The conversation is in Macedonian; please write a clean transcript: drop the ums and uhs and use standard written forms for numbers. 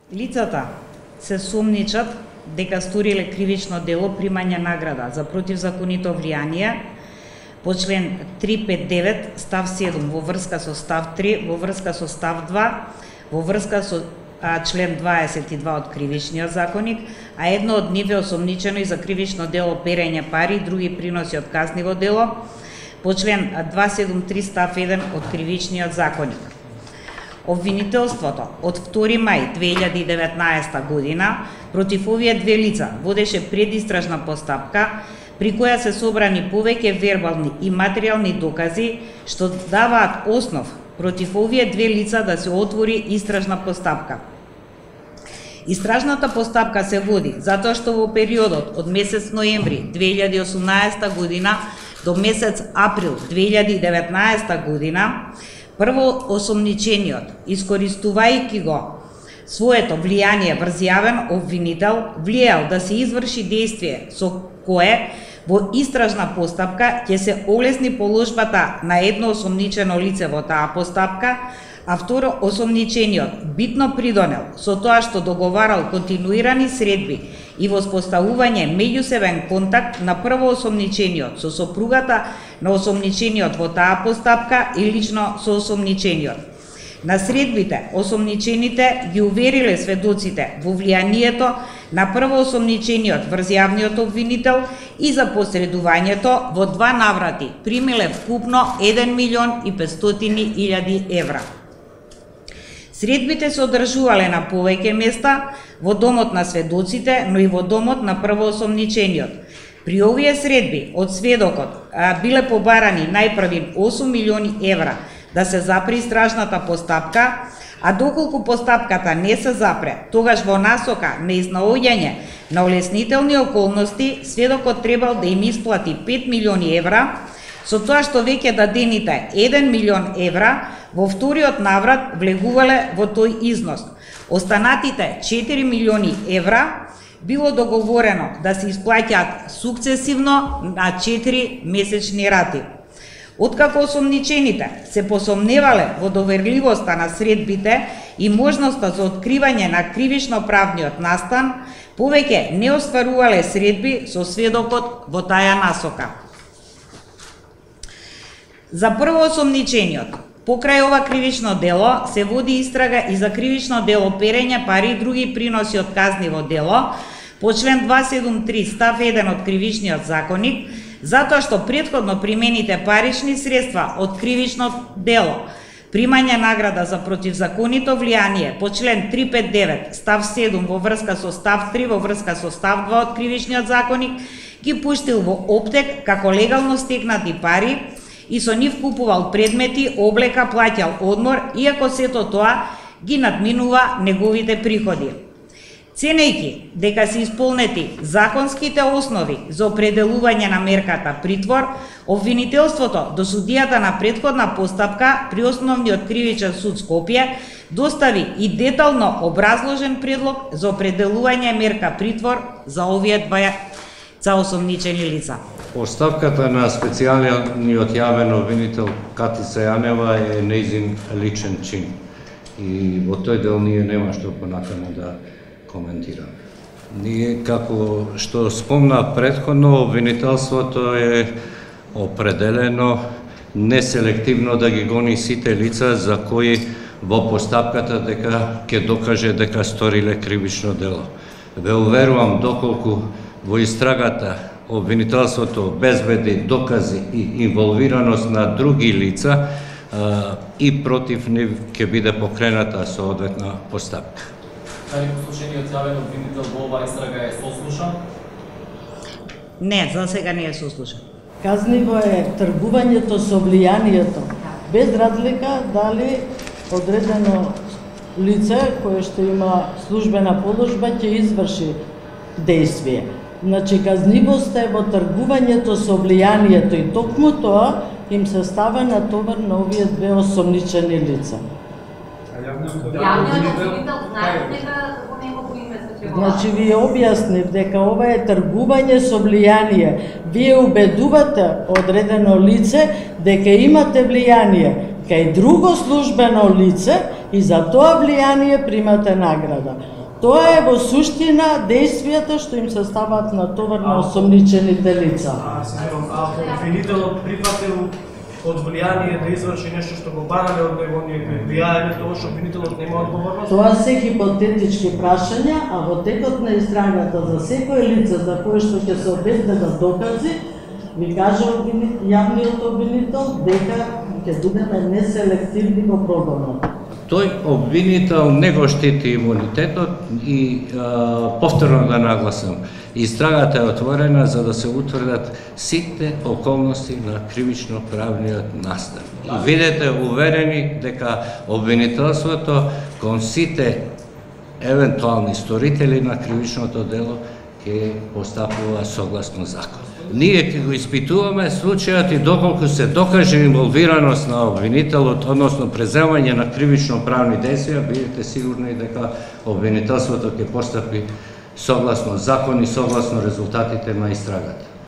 Лицата се сомничат дека сториле кривично дело примање награда за противзаконито влијание по член 359 став 7 во врска со став 3, во врска со став 2, во врска со член 22 од Кривичниот законник, а едно од нив е осомничено и за кривично дело перење пари и други приноси од казниво дело по член 273 став 1 од Кривичниот законник. Обвинителството од 2 мај 2019 година против овие две лица водеше предистражна постапка при која се собрани повеќе вербални и материјални докази што даваат основ против овие две лица да се отвори истражна постапка. Истражната постапка се води затоа што во периодот од месец ноември 2018 година до месец април 2019 година прво осомничениот, искористувајќи го своето влијание врз јавен обвинител, влијал да се изврши действие со кое во истражна постапка ќе се олесни положбата на едно осомничено лице во таа постапка, а второ осомничениот битно придонел со тоа што договарал континуирани средби и воспоставување меѓусебен контакт на прво осомничениот со сопругата на осомничениот во таа постапка и лично со осомничениот. На средбите осомничените ги увериле сведоците во влијанието на прво осомничениот врз јавниот обвинител и за посредувањето во два наврати примиле вкупно 1.500.000 евра. Средбите се одржувале на повеќе места во домот на сведоците, но и во домот на првоосомничениот. При овие средби од сведокот биле побарани најпрви 8 милиони евра да се запре истражната постапка, а доколку постапката не се запре, тогаш во насока на изнаоѓање на олеснителни околности, сведокот требал да им исплати 5 милиони евра, со тоа што веќе дадените 1 милион евра во вториот наврат влегувале во тој износ. Останатите 4 милиони евра било договорено да се исплаќаат сукцесивно на 4 месечни рати. Откако осомничените се посомневале во доверливоста на средбите и можноста за откривање на кривично-правниот настан, повеќе не остварувале средби со сведокот во таја насока. За првоосомничениот, покрај ова кривично дело, се води истрага и за кривично дело перење пари и други приноси од казниво дело по член 273 став 1 од Кривичниот законник, затоа што претходно примените парични средства од кривично дело, примање награда за противзаконито влијание по член 359 став 7 во врска со став 3 во врска со став 2 од Кривичниот законник, ги пуштил во оптек како легално стекнати пари и со нив купувал предмети, облека, плаќал одмор, иако сето тоа ги надминува неговите приходи. Ценејќи дека се исполнети законските основи за определување на мерката притвор, обвинителството до судијата на претходна постапка при Основниот кривичен суд Скопје достави и детално образложен предлог за определување мерка притвор за овие двајца осомничени лица. Оставката на специјалниот јавен обвинител Катица Јанева е нејзин личен чин и во тој дел ние нема што понатаму да коментираме. Ние, како што спомна претходно, обвинителството е определено неселективно да ги гони сите лица за кои во постапката дека ќе докаже дека сториле кривично дело. Ве уверувам, доколку во истрагата обвинителството обезбеди докази и инволвираност на други лица и против нив ќе биде покрената соодветна постапка. Дали послушениот јавен обвинител во оваа истрага е сослушан? Не, за сега не е сослушан. Казниво е тргувањето со влијанието, без разлика дали одредено лице кое што има службена положба ќе изврши действие. Значи, казнивоста е во тргувањето со влијанието и токму тоа им се става на товар на овие две осомничени лица. Јавниот обвинител знае дека во негово име се ќе го... Значи, вие објаснив дека ова е тргување со влијание. Вие убедувате одредено лице дека имате влијание кај друго службено лице и за тоа влијание примате награда. Тоа е во суштина действијата што им се ставаат на товар на осомничените лица. Ако обвинителот прифатил од влијание да изврши нешто што го барале од него, ние влијаеме тоа што обвинителот нема одговорност? Тоа се хипотетички прашања, а во текот на истрагата за секое лице за кое што ќе се обезбедат докази, ви кажа јавниот обвинител дека ќе бидеме неселективни во прогонот. Тој обвинител не го штити имунитетот и повторно да нагласам, истрагата е отворена за да се утврдат сите околности на кривично-правниот настан. И видете уверени дека обвинителството кон сите евентуални сторители на кривичното дело ќе постапува согласно закон. Ние ќе го испитуваме случајот и доколку се докаже инволвираност на обвинителот, односно преземање на кривично-правни действија, бидете сигурни дека обвинителството ќе постапи согласно закон и согласно резултатите на истрагата.